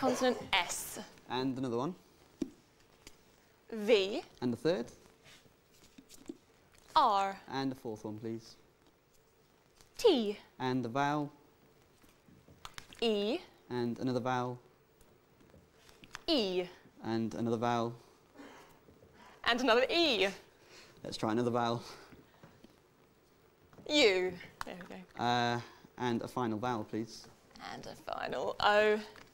consonant S. And another one. V. And the third. R. And the fourth one, please. T. And the vowel. E. And another vowel. E. And another vowel. And another E. Let's try another vowel. U. There we go. And a final vowel, please. And a final O.